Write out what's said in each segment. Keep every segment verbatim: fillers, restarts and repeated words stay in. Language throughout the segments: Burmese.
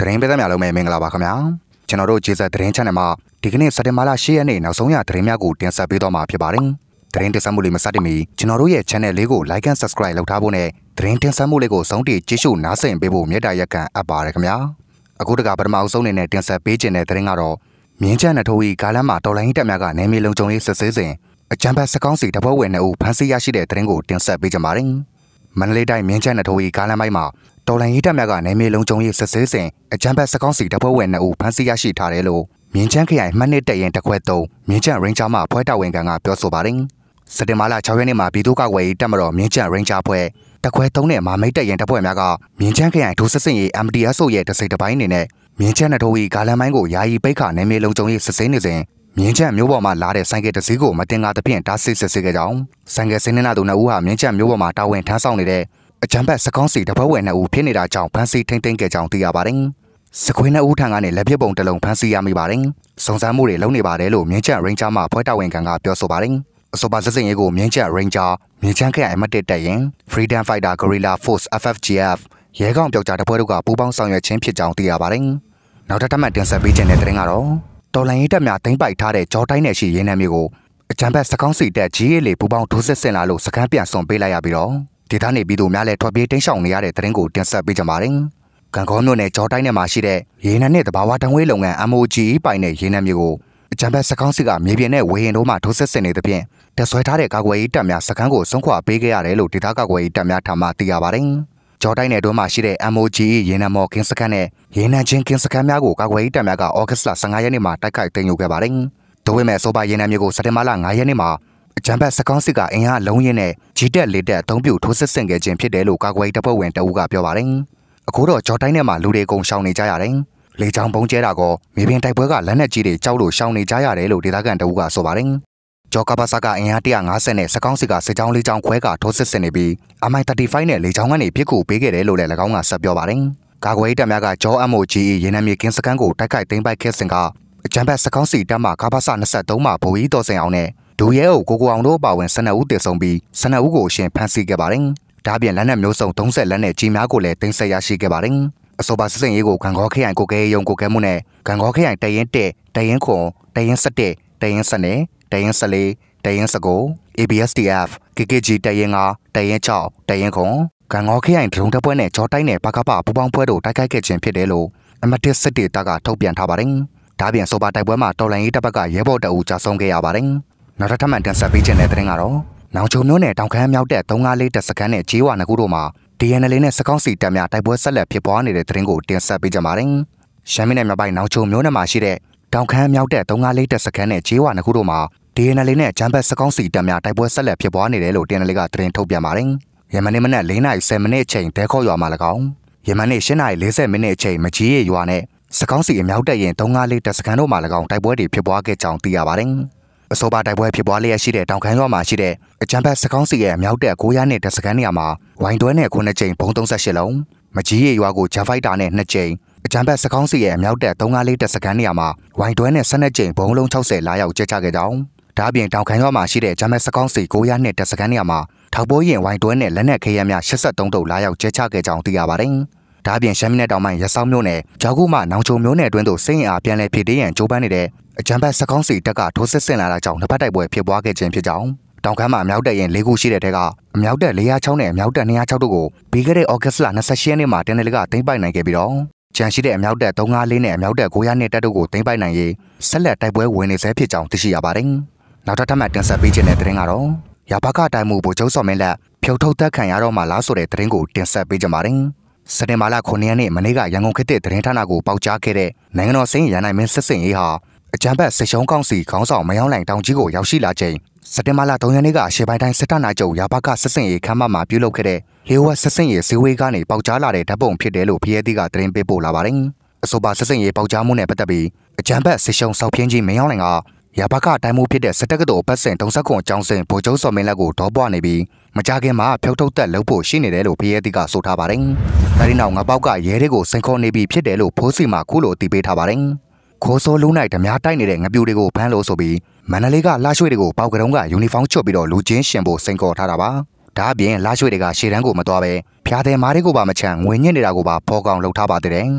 သတင်းပေးသမျှလုံးပဲမင်္ဂလာပါခင်ဗျာကျွန်တော်တို့ဂျေဇက်သတင်း channel မှာဒီကနေ့စက်တင်ဘာလ ၈ ရက်နေ့နောက်ဆုံးရသတင်းများကိုတင်ဆက်ပေးသွားမှာဖြစ်ပါတယ်သတင်းတင်ဆက်မှုလေးမစတင်မီကျွန်တော်တို့ရဲ့ channel လေးကို like and subscribe လုပ်ထားဖို့နဲ့သတင်းတင်ဆက်မှုလေးကိုဆုံးထိကြည့်ရှုနားဆင်ပေးဖို့မြတ်တာရက်ကန်အပ်ပါတယ်ခင်ဗျာအခုတကပထမအဆုံးအနေနဲ့တင်ဆက်ပေးခြင်းတဲ့သတင်းကတော့မြင်းချန်နထိုးကြီးကားလမ်းမှာတော်လိုင်းတက်များကနေမြေလုံခြုံရေးစစ်ဆေးစဉ်အကြမ်းဖက်စကောင်းစီတပွဲဝင်နှစ်ဦးဖမ်းဆီးရရှိတဲ့သတင်းကိုတင်ဆက်ပေးကြပါမယ်မန္တလေးတိုင်းမြင်းချန်နထိုးကြီးကားလမ်းပိုင်းမှာတော်လိုင်းရေးတပ်များကနေမြေလုံခြုံရေးစစ်ဆေးစဉ်အကြမ်းဖက်စကောင်းစီတပွဲဝင်နှစ်ဦးဖမ်းဆီးရရှိထားတယ်လို့မြင်းချန်ခရိုင်မှတ်နှစ်တရင်တစ်ခွဲသုံးမြင်းချန်ရင်ဂျာမှဖွဲ့တော်ဝင်ကန်ကပြောဆိုပါတယ်စက်တင်ဘာလ ၆ ရက်နေ့မှာပြည်သူ့ကာကွယ်ရေးတပ်မတော်မြင်းချန်ရင်ဂျာဖွဲ့တစ်ခွဲသုံးနဲ့မာမိတ်တရင်တစ်ဖွဲ့များကမြင်းချန်ခရိုင်ဒုစစ်စင်ရေး M D S O ရဲ့တစိတစ်ပိုင်းအနေနဲ့မြင်းချန်နထိုးကြီးကားလမ်းပိုင်းကိုယာယီပိတ်ခါနေမြေလုံခြုံရေးစစ်ဆေးနေစဉ်မြင်းချန်မျိုးပေါ်မှာလာတဲ့ဆိုင်ကယ်တစ်စီးကိုမတင်ကားသဖြင့်တားဆီးစစ်ဆေးခဲ့ကြောင်းဆိုင်ကယ်စင်းနေတာသူနှစ်ဦးဟာမြင်းချန်မျိုးပေါ်မှာတာဝန်ထမ်းဆောင်နေတဲ့အကြမ်းဖက်စကောင်းစီတပွဲဝင်နှစ်ဦးဖြစ်နေတာကြောင့်ဖမ်းဆီးထိန်းသိမ်းခဲ့ကြောင်းသိရပါတယ်။စခွေးနှစ်ဦးထံကနေလက်ပစ်ပုံတစ်လုံးဖမ်းဆီးရမိပါတယ်။စုံစမ်းမှုတွေလုပ်နေပါတယ်လို့မြင်းချန်ရင်ဂျာမှဖွဲ့တော်ဝင်ကန်ကပြောဆိုပါတယ်။အဆိုပါစစ်စင်ရေးကိုမြင်းချန်ရင်ဂျာမြင်းချန်ခရိုင်အမှတ်တစ်တပ်ရင် Freedom Fighter Guerrilla Force F F G F ရဲကောင်ပျောက်ကြားတပွဲတို့ကပူးပေါင်းဆောင်ရွက်ခြင်းဖြစ်ကြောင်းသိရပါတယ်။နောက်ထပ်ထပ်မံတင်ဆက်ပေးခြင်းတဲ့သတင်းကတော့တော်လိုင်းရေးတပ်များတင်ပိုက်ထားတဲ့ကြောတိုင်းနယ်ရှိရင်းနှံမျိုးကိုအကြမ်းဖက်စကောင်းစီတပ် G A လေပူးပေါင်းဒုစစ်ဆင်လာလို့စခန်းပြန်ဆွန်ပေးလိုက်ရပြီးတော့ဒေသနေပြည်သူများလည်းထွက်ပြေးတိမ်းရှောင်နေရတဲ့သတင်းကိုတင်ဆက်ပေးကြပါမယ်။ကံကောမြို့နယ်ကြောတိုင်းနယ်မှာရှိတဲ့ရေနံနဲ့တဘာဝတံဝေးလုပ်ငန်း M O G E ပိုင်တဲ့ရေနံမျိုးကိုအကြမ်းဖက်စကောင်းစီကမြေပြင်နဲ့ဝေဟင်တို့မှဒုစစ်ဆင်နေတဲ့ဖြင့်တက်ဆွဲထားတဲ့ကာကွယ်ရေးတပ်များစခန်းကိုဆုံးခွာပေးခဲ့ရတယ်လို့ဒေသကာကွယ်ရေးတပ်များထံမှသိရပါတယ်။ကြောတိုင်းနယ်တို့မှာရှိတဲ့ M O G E ရေနံမော်ကင်းစခန်းနဲ့ရေနံချင်းကင်းစခန်းများကိုကာကွယ်ရေးတပ်များကဩဂတ်စ်လ ၁၅ ရက်နေ့မှာတိုက်ခိုက်သိမ်းယူခဲ့ပါတယ်။ဒို့ပေမဲ့ဆိုပါရေနံမျိုးကိုစက်တင်ဘာလ ၅ ရက်နေ့မှာအကြမ်းဖက်စကောင်းစစ်ကအင်အားလုံးရင်းနဲ့ဂျီတက်လေးတက်အသုံးပြုထိုးစစ်ဆင်ခဲ့ခြင်းဖြစ်တယ်လို့ကာကွယ်ရေးတပ်ဖွဲ့ဝင်တအူးကပြောပါတယ်။အခုတော့ကြောတိုင်းထဲမှာလူတွေကုန်ရှောင်နေကြရတယ်။လေကြောင်းပုံကျဲတာကောမြေပြင်တိုက်ပွဲကလက်နက်ကြီးတွေကြောက်လို့ရှောင်နေကြရတယ်လို့ဒေသခံတအူးကဆိုပါတယ်။ကြောကပါစကအင်အား၁၅၀နဲ့စကောင်းစစ်ကစစ်ကြောင်းလေးကြောင်းခွဲကထိုးစစ်ဆင်နေပြီး M I သirty-fiveနဲ့လေကြောင်းကနေပြစ်ကူပေးခဲ့တယ်လို့လည်း၎င်းကဆက်ပြောပါတယ်။ကာကွယ်ရေးတပ်များကကြော M O G E ရေနံမြေကင်းစခန်းကိုတိုက်ခိုက်သိမ်းပိုက်ခဲ့စဉ်ကအကြမ်းဖက်စကောင်းစီတပ်မှကာပါစ၂၃မှာဗိုလ်ကြီးတော်စင်အောင်နဲ့ဒူရဲအုပ်ကိုကိုအောင်တို့ပါဝင်၁၂ဦးတည်ဆုံပြီး၁၂ဦးကိုအရှင်ဖမ်းဆီးခဲ့ပါတယ်။ဒါပြင်လက်နက်မျိုးစုံ၃၀လက်နဲ့ကြီးများကိုလည်းတင်ဆက်ရရှိခဲ့ပါတယ်။အဆိုပါစစ်စင်ရေးကိုကံကောခရိုင်ကိုကဲရုံကိုကဲမှုနဲ့ကံကောခရိုင်တရင်တက်တရင်ခွန်တရင်၁၁တရင်၁၂တရင်၁၄တရင်၁၉ A B S T F K K G တရင်၅တရင်၆တရင်ခွန်ကံကောခရိုင်ဒရုံတပ်ပွဲနဲ့ကြောတိုင်းနဲ့ပကပပူပေါင်းပွဲတို့တိုက်ခိုက်ခဲ့ခြင်းဖြစ်တယ်လို့အမတ်တစ်စစ်တေတာကထုတ်ပြန်ထားပါတယ်။ဒါပြင်ဆိုပါတိုက်ပွဲမှာတော်လိုင်းရေးတပ်ဘက်ကရဲဘော်တအူးကြာဆုံးခဲ့ရပါတယ်။နောက်ထပ်မှန်တင်ဆက်ပေးခြင်းတဲ့သတင်းကတော့နောင်ချုံမျိုးနဲ့တောင်ခမ်းမြောက်တဲ့၃၅လေးတပ်စခန်းနဲ့ဂျေးဝါနှစ်ခုတို့မှာ D N L နဲ့စကောင်းစီတပ်များတိုက်ပွဲဆက်လက်ဖြစ်ပွားနေတဲ့သတင်းကိုတင်ဆက်ပေးကြပါမယ်။ရှမ်းပြည်နယ်မြောက်ပိုင်းနောင်ချုံမျိုးနယ်မှာရှိတဲ့တောင်ခမ်းမြောက်တဲ့၃၅လေးတပ်စခန်းနဲ့ဂျေးဝါနှစ်ခုတို့မှာ D N L နဲ့ဂျမ်ဘတ်စကောင်းစီတပ်များတိုက်ပွဲဆက်လက်ဖြစ်ပွားနေတယ်လို့ D N L ကသတင်းထုတ်ပြန်ပါတယ်။ယမန်နေ့မနက်၄နာရီ၁၀မိနစ်အချိန်တဲခေါ်ရွာမှာ၎င်းယမန်နေ့၈နာရီ၄၀မိနစ်အချိန်မကြီးရရွာနဲ့စကောင်းစီအမြောက်တပ်ရင်၃၅လေးတပ်စခန်းတို့မှာ၎င်းတိုက်ပွဲတွေဖြစ်ပွားခဲ့ကြောင်းသိရပါတယ်။အဆိုပါတိုက်ပွဲဖြစ်ပွားလျက်ရှိတဲ့တောင်ခမ်းရွာမှာရှိတဲ့အကြမ်းဖက်စကောင်းစီရဲ့အမြောက်တပ်၉ရာနဲ့တပ်စခန်းနေရာမှာဝိုင်းတွဲနဲ့ခုနှစ်ကြိမ်ဘုံ၃၈လုံးမကြီးရရွာကိုဂျက်ဖိုက်တာနဲ့နှစ်ကြိမ်အကြမ်းဖက်စကောင်းစီရဲ့အမြောက်တပ်၃၅လေးတပ်စခန်းနေရာမှာဝိုင်းတွဲနဲ့၁၂ကြိမ်ဘုံလုံး၆၀လာရောက်ကျချခဲ့ကြောင်းဒါအပြင်တောင်ခမ်းရွာမှာရှိတဲ့ဂျမ်ဘတ်စကောင်းစီ၉ရာနဲ့တပ်စခန်းနေရာမှာထောက်ပိုးရင်ဝိုင်းတွဲနဲ့လက်နက်ခဲယမ်းများ၈၃တုပ်လာရောက်ကျချခဲ့ကြောင်းသိရပါတယ်။ဒါအပြင်ရှမ်းပြည်နယ်တောင်ပိုင်းရစောင်းမြို့နယ်ဂျောက်ကူမှနောင်ချုံမြို့နယ်အတွင်းသို့စိတ်အားပြန်လည်ဖြစ်တည်ရန်ကြိုးပမ်းနေတဲ့အကြမ်းဖက်စကောင်းစီတပ်ကထိုးစစ်ဆင်လာတာကြောင့်နှစ်ဖက်တိုက်ပွဲဖြစ်ပွားခဲ့ခြင်းဖြစ်ကြောင်းတောင်ခမ်းမှာအမြောက်တပ်ရင်၄ခုရှိတဲ့ထဲကအမြောက်တပ်၄၀၆နဲ့အမြောက်တပ်၂၀၆တို့ကိုပြီးခဲ့တဲ့ဩဂတ်စ်လ၂၈ရက်နေ့မှာတင်နယ်လီကသိမ်းပိုက်နိုင်ခဲ့ပြီးတော့ကျန်ရှိတဲ့အမြောက်တပ်၃၅လေးနဲ့အမြောက်တပ်၉ရာနဲ့တပ်တို့ကိုသိမ်းပိုက်နိုင်ရေးဆက်လက်တိုက်ပွဲဝင်နေဆဲဖြစ်ကြောင်းသိရှိရပါတယ်။နောက်ထပ်ထပ်မံတင်ဆက်ပေးခြင်းတဲ့သတင်းကတော့ရပါကတိုင်မှုဗိုလ်ချုပ်စော်မင်းလက်ဖြုတ်ထုတ်သက်ခံရတော့မှလားဆိုတဲ့သတင်းကိုတင်ဆက်ပေးကြပါမယ်။စက်တင်ဘာလခုနှစ်ရက်နေ့မနေ့ကရန်ကုန်ခေတ်သစ်သတင်းဌာနကိုပေါက်ကြားခဲ့တဲ့နိုင်ငံတော်စင်ရန်နိုင်မင်းစစ်စင်ရေးဟာအကြမ်းဖက်စစ်ရှုံးကောင်းစီခေါင်းဆောင်မယောင်းလိုင်တောင်ကြီးကိုရောက်ရှိလာချိန်စက်တင်ဘာလ၃ရက်နေ့ကရှေ့ပိုင်းတိုင်းစစ်တပ်နိုင်ချုပ်ရပါကစစ်စင်ရေးခမ်းမမှာပြုလုပ်ခဲ့တဲ့ဟေဝတ်စစ်စင်ရေးစီဝေးကနေပေါက်ကြားလာတဲ့ဓာတ်ပုံဖြစ်တယ်လို့ဖီးရဲသီးကသတင်းပေးပို့လာပါတယ်။အဆိုပါစစ်စင်ရေးပေါက်ကြားမှုနဲ့ပတ်သက်ပြီးအကြမ်းဖက်စစ်ရှုံးဆောက်ပြင်းကြီးမယောင်းလိုင်ကရပါကတိုင်းမှုဖြစ်တဲ့စစ်တပ်ကတော်ပတ်စင်၃၇ကျောင်းစင်ဗိုလ်ချုပ်စော်မင်းလက်ကိုဒေါ်ပွားနေပြီးမကြခင်မှာဖြုတ်ထုတ်သက်လုပ်ဖို့ရှိနေတယ်လို့ဖီးရဲသီးကဆိုထားပါတယ်။အဲဒီနောက်ငါပေါက်ကရဲတွေကိုစိန်ခေါ်နေပြီးဖြစ်တယ်လို့ဖိုးစီမှာခုလိုအသိပေးထားပါတယ်။ခိုးစိုးလုံးနိုင်ဓမြတိုက်နေတဲ့ငပြူတွေကိုဖမ်းလို့ဆိုပြီးမန္တလေးကလှရွှေတွေကိုပေါက်ကတုံးကယူနီဖောင်းချွတ်ပြီးတော့လူချင်းရှင်ဖို့စိန်ခေါ်ထားတာပါ။ဒါအပြင်လှရွှေတွေကရှေ့တန်းကိုမသွားပဲဖျားတယ်မားတွေကိုပါမချန်ငွေညစ်နေတာကိုပါဖော်ကောင်လုပ်ထားပါသေးတယ်။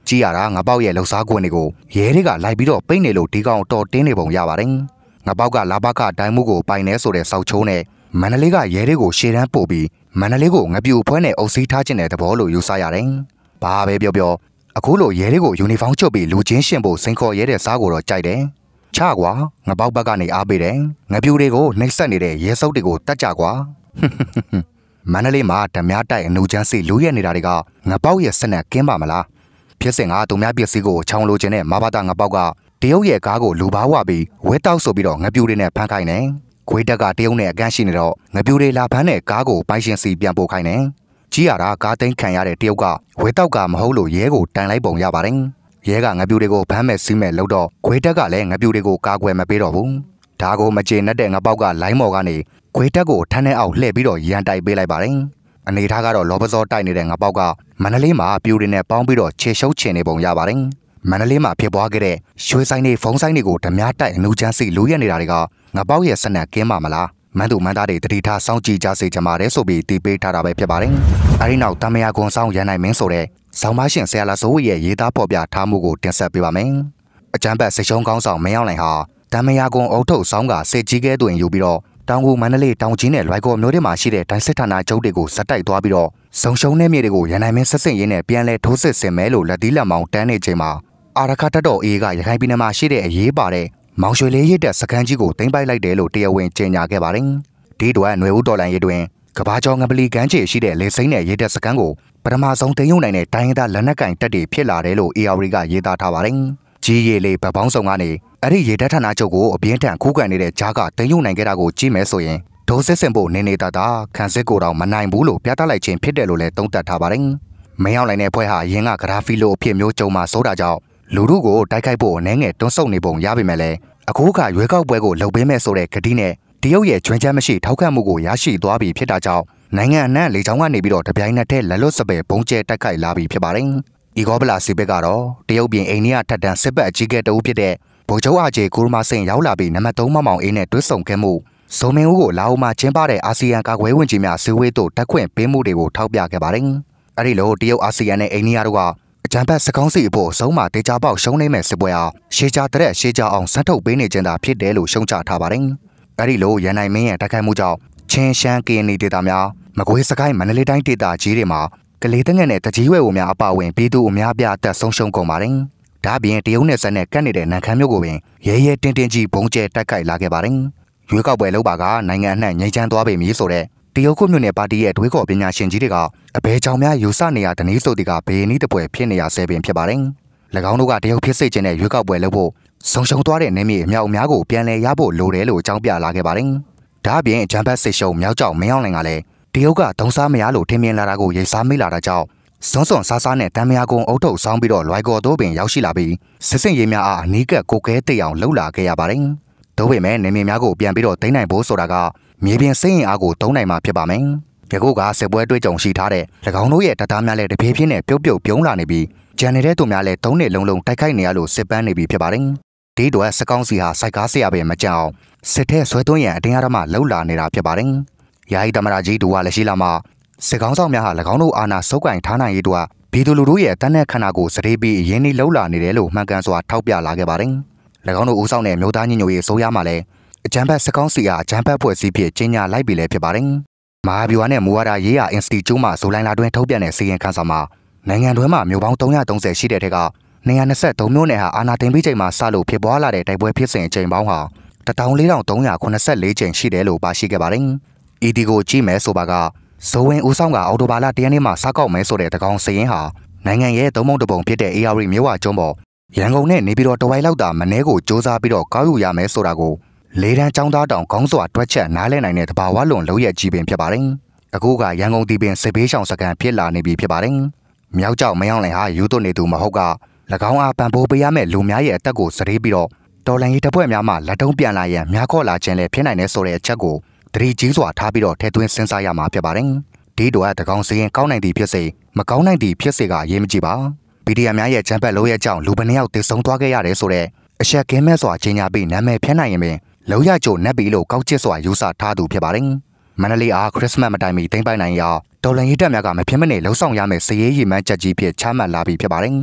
ကြည့်ရတာငါပေါက်ရဲ့လှုပ်ရှားခွင့်တွေကိုရဲတွေကလိုက်ပြီးတော့ပိတ်နေလို့ဒီကောင်တော်တင်းနေပုံရပါတယ်ငါပေါက်ကလာဘကတိုင်းမှုကိုပိုင်နေဆိုတဲ့စောက်ချိုးနဲ့မန္တလေးကရဲတွေကိုရှေ့တန်းပို့ပြီးမန္တလေးကိုငပြူဖွဲနဲ့အုပ်စီးထားခြင်းတဲ့သဘောလို့ယူဆရတယ်ဘာပဲပြောပြောအခုလိုရဲတွေကိုယူနီဖောင်းချုပ်ပြီးလူချင်းရှင်ဖို့စိန်ခေါ်ရဲတဲ့စားကိုတော့ကြိုက်တယ်ချကွာငပေါက်ဘက်ကနေအားပေးတယ်ငပြူတွေကိုနှိပ်စက်နေတဲ့ရဲစုပ်တွေကိုတတ်ကြကွာမန္တလေးမှာဓမြတိုက်အနူချမ်းစီလူရဲနေတာတွေကငပေါက်ရဲ့စနက်ကင်းပါမလားဖြစ်စဉ်ကသူများပစ္စည်းကိုချောင်းလိုချင်တဲ့မဘာသာငပေါက်ကတရုတ်ရဲ့ကားကိုလူဘာဝပြီးဝဲတောက်ဆိုပြီးတော့ငပြူတွေနဲ့ဖမ်းခိုင်းတယ်ခွေးတက်ကတရုတ်နဲ့အကန့်ရှိနေတော့ငပြူတွေလာဖမ်းတဲ့ကားကိုပိုင်ရှင်စီပြန်ပို့ခိုင်းတယ်ကြည့်ရတာကားသိမ်းခံရတဲ့တရုတ်ကဝဲတောက်ကမဟုတ်လို့ရဲကိုတန်လိုက်ပုံရပါတယ်ရဲကငပြူတွေကိုဖမ်းမဲ့စီးမဲ့လို့တော့ခွေးတက်ကလည်းငပြူတွေကိုကာကွယ်မပေးတော့ဘူးဒါကိုမကျေနပ်တဲ့ငပေါက်ကလိုင်းမော်ကနေခွေးတက်ကိုထန်းထဲအောက်လှည့်ပြီးတော့ရန်တိုက်ပေးလိုက်ပါတယ်အနေထားကတော့လောပစောတိုက်နေတဲ့ငပေါက်ကမန္တလေးမှာပြူတွေနဲ့ပေါင်းပြီးတော့ခြေရှုပ်ချင်နေပုံရပါတယ်မန္တလေးမှာဖြစ်ပွားခဲ့တဲ့ရွှေဆိုင်တွေဖုံးဆိုင်တွေကိုဓမြတိုက်အနူချမ်းစီလူရဲနေတာတွေကငပေါက်ရဲ့စနက်ကင်းပါမလားမန်းသူမန်းသားတွေတတိထားစောင့်ကြည့်ကြစေချင်ပါတယ်ဆိုပြီးတီးပေးထားတာပဲဖြစ်ပါတယ်အဲဒီနောက်တမယာကွန်ဆောင်ရန်နိုင်မင်းဆိုတဲ့ဆောင်းမရှင်ဆရာလာစိုးရဲ့ရေးသားဖော်ပြထားမှုကိုတင်ဆက်ပေးပါမယ်အကြမ်းဖက်စစ်ရှုံးကောင်းဆောင်မင်းအောင်လှိုင်ဟာတမယာကွန်အုပ်ထုပ်ဆောင်ကစစ်ကြီးကဲတွင်ယူပြီးတော့တောင်ကိုမန္တလေးတောင်ကြီးနဲ့လွိုင်ကော်မြို့တွေမှာရှိတဲ့တိုင်းစစ်ဌာနချုပ်တွေကိုဇက်တိုက်သွားပြီးတော့ဆုံရှုံးတဲ့မြေတွေကိုရန်နိုင်မင်းဆက်စင်ရင်းနဲ့ပြန်လဲထိုးစစ်ဆင်မဲလို့လက်သီးလက်မောင်းတန်းနေချိန်မှာအာရခတ်တော်အေးကရခိုင်ပြည်နယ်မှာရှိတဲ့အရေးပါတဲ့မောင်ရွှေလေးရစ်တဲ့စခန်းကြီးကိုသိမ်းပိုက်လိုက်တယ်လို့တရားဝင်ကြေညာခဲ့ပါတယ်ဒီတော့ຫນွေဦးတော်လန်ရေးတွင်ကဘာကျော်ငပလီကန်းချေရှိတဲ့လေစိမ့်နဲ့ရစ်တဲ့စခန်းကိုပထမဆုံးသိမ်းယူနိုင်တဲ့တိုင်းရင်းသားလက်နက်ကင်တပ်တွေဖြစ်လာတယ်လို့ A R D ကရေးသားထားပါတယ်ကြီးရီလေးဗပောင်းဆောင်ကနေအဲ့ဒီရေတပ်ဌာနချုပ်ကိုအပြင်းထန်ခိုးကန်နေတဲ့ဂျားကသိမ်းယူနိုင်ခဲ့တာကိုကြည့်မယ်ဆိုရင်ဒိုးစစ်စင်ဖို့နေနေတာတာခံစစ်ကိုတော့မနိုင်ဘူးလို့ပြသလိုက်ခြင်းဖြစ်တယ်လို့လည်းသုံးသပ်ထားပါတယ်မင်းအောင်လှိုင်တဲ့ဖွဲ့ဟာရင်းကဂရာဖီလိုအဖြစ်မျိုးကြုံမှာစိုးတာကြောင့်လူတို့ကိုတိုက်ခိုက်ဖို့အနေငယ်တွန်းဆုတ်နေပုံရပေမဲ့လည်းအခုခါရွေးကောက်ပွဲကိုလှုပ်ပေးမဲ့ဆိုတဲ့ဂတိနဲ့တရုတ်ရဲ့ချွင်းချမ်းမရှိထောက်ခံမှုကိုရရှိသွားပြီဖြစ်တာကြောင့်နိုင်ငံအနှံ့လေချောင်းကနေပြီးတော့တပြိုင်နက်တည်းလက်လွတ်စပယ်ပုံကျဲတိုက်ခိုက်လာပြီဖြစ်ပါတယ်။ဤကောဗလာစီဘက်ကတော့တရုတ်ပြည်အိန္ဒိယထက်တန်းစစ်ဘက်အကြီးအကဲတအုပ်ဖြစ်တဲ့ဗိုလ်ချုပ်အာဂျေကူရမာစင်ရောက်လာပြီးနံပါတ်သုံးမောင်မောင်အေးနဲ့တွဲဆုံခဲ့မှုဇိုမင်ဦးကိုလာအိုမှာကျင်းပတဲ့အာဆီယံကာကွယ်ဝင်ကြီးများစည်းဝေးတို့တက်ခွင့်ပေးမှုတွေကိုထောက်ပြခဲ့ပါတယ်။အဲဒီလိုတရုတ်အာဆီယံနဲ့အိန္ဒိယတို့ကအကြံဖက်စကောင်းစီအဖို့အဆုံးမှာတေချာပေါက်ရှုံးနေမဲ့စစ်ပွဲအားရှေးချတဲ့ရှေးချအောင်စမ်းထုတ်ပေးနေခြင်းသာဖြစ်တယ်လို့ရှုံချထားပါတယ်။အဲဒီလိုရန်နိုင်မင်းရဲ့တိုက်ခိုက်မှုကြောင့်ချင်းရှမ်းကရင်ဒေသများမကွေးစကိုင်းမန္တလေးတိုင်းဒေသကြီးတွေမှာကလေးတငယ်နဲ့တကြီးဝဲဝများအပါဝင်ပြည်သူအများပြအသက်ဆုံးရှုံးကုန်ပါတယ်။ဒါပြင်တရုတ်နယ်စပ်နဲ့ကပ်နေတဲ့နန်ခမ်းမြို့ကိုပင်ရဲရဲတင်းတင်းကြီးဘုံကျဲတိုက်ခိုက်လာခဲ့ပါတယ်။ရွေးကောက်ပွဲလုပ်ပါကနိုင်ငံအနှံ့ငြိမ်းချမ်းသွားပေမည်ဆိုတဲ့တရုတ်ခုမြို့နယ်ပါတီရဲ့တွေးခေါ်ပညာရှင်ကြီးတွေကအဘဲကြောင်များယူဆနေရတဲ့နည်းဆိုတဲ့ကဘေးနီးတပွဲဖြစ်နေရဆဲပင်ဖြစ်ပါတယ်။၎င်းတို့ကတရုတ်ဖြစ်စေခြင်းနဲ့ရွေးကောက်ပွဲလုပ်ဖို့ဆုံးရှုံးသွားတဲ့နေမြေအများအများကိုပြန်လည်ရဖို့လိုတယ်လို့အကြောင်းပြလာခဲ့ပါတယ်။ဒါ့အပြင်ဂျမ်ဘတ်စစ်ရှုံမြောက်ကျောက်မင်းအောင်လှိုင်ကလည်းတရုတ်ကတုံးစားမရလို့ထင်မြင်လာတာကိုရိတ်စားမိလာတာကြောင့်စွန်းစွန်ဆားဆားနဲ့တမ်းမယာကုံအုပ်ထုပ်ဆောင်းပြီးတော့လွိုင်ကော်တို့ပင်ရောက်ရှိလာပြီးစစ်စင်ရေးများအားအနီးကပ်ကိုကဲတိတ်အောင်လှုပ်လာခဲ့ရပါတယ်။ဒါပေမဲ့နေမြေများကိုပြန်ပြီးတော့သိမ်းနိုင်ဖို့ဆိုတာကမြေပြင်စိတ်ရင်အားကိုသုံးနိုင်မှာဖြစ်ပါမယ်။ဒီကုတ်ကစစ်ပွဲတွေ့ကြုံရှိထားတဲ့၎င်းတို့ရဲ့တပ်သားများလည်းတပြေးပြင်းနဲ့ပြုတ်ပြုတ်ပြုံးလာနေပြီးဂျန်နေတဲ့သူများလည်းသုံးနှစ်လုံးလုံးတိုက်ခိုက်နေရလို့စစ်ပန်းနေပြီဖြစ်ပါတယ်။ဒီတော့စကောင်းစီဟာစိုက်ကားဆရာပဲမကြောက်စစ်ထဲဆွဲသွင်းရန်အတင်းအဓမ္မလှုပ်လာနေတာဖြစ်ပါတယ်။ယာယီသမရကြီးဒူကလည်းရှိလာမှစစ်ကောင်းဆောင်များဟာ၎င်းတို့အာဏာစုပ်ကိုင်ထားနိုင်ရေးတို့ပြည်သူလူထုရဲ့တန်းတဲ့ခန္ဓာကိုစရေးပြီးရင်းနှီးလှုပ်လာနေတယ်လို့မှန်ကန်စွာထောက်ပြလာခဲ့ပါတယ်။၎င်းတို့ဦးဆောင်တဲ့မျိုးသားညီညွတ်ရေးဆိုရမှာလည်းအကြံဖက်စကောင်းစီကအကြံဖက်ဖွဲ့စည်းဖြစ်ကြီးညာလိုက်ပြီလည်းဖြစ်ပါတယ်။မဟာဗျူဟာနဲ့မူဝါဒရေးရာအင်စတီကျူမှဇိုလိုင်းလာတွင်ထုတ်ပြန်တဲ့စီရင်ခန်းစာမှာနိုင်ငံတွင်းမှာမျိုးပေါင်းသုံးရာသုံးဆယ်ရှိတဲ့ထက်ကနေရာနှစ်ဆသုံးမျိုးနဲ့ဟာအာဏာသိမ်းပြီးချိန်မှာစလို့ဖြစ်ပွားလာတဲ့တိုက်ပွဲဖြစ်စဉ်အချိန်ပေါင်းဟာတထောင်လေးထောင်သုံးရာခုနှစ်ဆယ်လေးချိန်ရှိတယ်လို့ပါရှိခဲ့ပါတယ်။ အီဒီကိုကြည့်မယ်ဆိုပါကဇိုဝင်ဦးဆောင်ကအော်တိုဘာလတရက်နေ့မှာစကောက်မယ်ဆိုတဲ့တကောင်စရင်ဟာနိုင်ငံရဲ့သုံးပုံတစ်ပုံဖြစ်တဲ့ A R D မြို့ဝကျွန်းပေါ်ရန်ကုန်နဲ့နေပြည်တော်တဝိုက်လောက်သာမနှဲကိုစ조사ပြီးတော့ကောက်ယူရမယ်ဆိုတာကိုလေးတန်းចောင်းသားတောင်ကောင်းစွာတွက်ချက်နားလည်နိုင်တဲ့တဘာဝလွန်လုံးရဲ့ကြီးပင်ဖြစ်ပါတယ်။အခုကရန်ကုန်ဒီပင်စစ်ဘေးရှောင်စကန်ဖြစ်လာနေပြီဖြစ်ပါတယ်။မြောက်ကျောက်မင်းအောင်လှိုင်ဟာယူသွနေသူမဟုတ်က၎င်းအားပံ့ပိုးပေးရမယ့်လူများရဲ့အသက်ကိုစရေးပြီးတော့တော်လန်ရေးတပ်ဖွဲ့များမှလက်တုံးပြန်လာရန်များခေါ်လာခြင်းလည်းဖြစ်နိုင်တဲ့ဆိုတဲ့အချက်ကိုတတိကြီးစွာထားပြီးတော့ထဲသွင်းစဉ်းစားရမှာဖြစ်ပါတယ်။ဒီတော့တကောင်စရင်ကောင်းနိုင်သည်ဖြစ်စေမကောင်းနိုင်သည်ဖြစ်စေကအရေးမကြီးပါ။ ပီဒီအမ်များရဲ့ချမ်းဘက်လို့ရဲ့ကြောင့်လူပနှစ်ယောက်တည်ဆုံသွားခဲ့ရတယ်ဆိုတဲ့အရှက်ကင်းမဲ့စွာချင်းညာပြီးနာမည်ဖျက်နိုင်ရင်ပင်လောက်ရကြိုနက်ပြီးလို့ကောက်ချစ်စွာယူဆထားသူဖြစ်ပါတယ်။မန္တလေးအားခရစ်စမတ်မတိုင်မီသိမ့်ပိုင်နိုင်ရာတော်လန်ရေးတပ်များကမဖြစ်မနေလှုံ့ဆော်ရမယ့်စည်ရေးရည်မှန်းချက်ကြီးဖြစ်ချမှတ်လာပြီးဖြစ်ပါတယ်။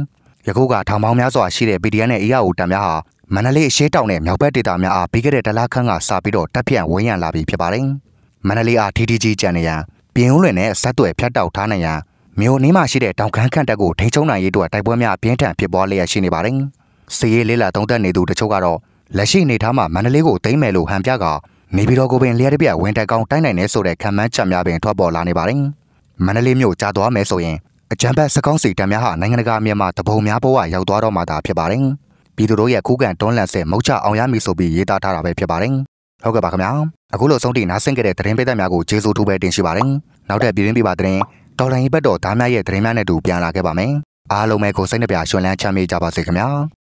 ယခုကထောင်ပေါင်းများစွာရှိတဲ့ ပီ ဒီ အက်ဖ် နဲ့ အေး အာร์ အို တပ်များဟာမန္တလေးအရှေ့တောင်နဲ့မြောက်ဘက်ဒေသများအားပြီးခဲ့တဲ့တလခန့်ကစပြီးတော့တပ်ဖြန့်ဝန်းရံလာပြီဖြစ်ပါတယ်။မန္တလေးအားထီးထီးကြီးကြံနေရန်ပြင်ဦးလွင်နဲ့ဆက်သွယ်ဖြတ်တောက်ထားနိုင်ရန်မြို့အနီးမှာရှိတဲ့တောင်ခမ်းခန့်တပ်ကိုထိန်းချုပ်နိုင်ရေးအတွက်တိုက်ပွဲများပြင်းထန်ဖြစ်ပွားလျက်ရှိနေပါတယ်။စီရေးလေးလာသုံးသက်နေသူတချို့ကတော့လက်ရှိအနေထားမှာမန္တလေးကိုသိမ်းမယ်လို့ဟန်ပြကနေပြည်တော်ကိုပင်လျှက်တပြက်ဝင်တိုက်ကောင်းတိုင်းနိုင်နေဆိုတဲ့ခံမှန်းချက်များပင်ထွက်ပေါ်လာနေပါတယ်။မန္တလေးမြို့ကြားသွားမယ်ဆိုရင်အကြမ်းဖက်စကောင်းစီတပ်များဟာနိုင်ငံတကာမြန်မာတပုံများဘဝရောက်သွားတော့မှသာဖြစ်ပါတယ်။ပြည်သူတို့ရဲ့ခုခံတွန်းလှန်စစ်မုတ်ချအောင်ရမည်ဆိုပြီးရေးသားထားတာပဲဖြစ်ပါတယ်။ဟုတ်ကဲ့ပါခင်ဗျာ။အခုလိုဆုံးထိနားဆင်ခဲ့တဲ့သတင်းပေးသက်များကိုကျေးဇူးတူပဲတင်ရှိပါတယ်။နောက်ထပ်ပြည်တွင်းပြပါသတင်းတော်လိုင်းဘက်တော်သားများရဲ့သတင်းများနဲ့တူပြန်လာခဲ့ပါမယ်။အားလုံးပဲကိုစိတ်နှပြရွှင်လန်းချမ်းမြေ့ကြပါစေခင်ဗျာ။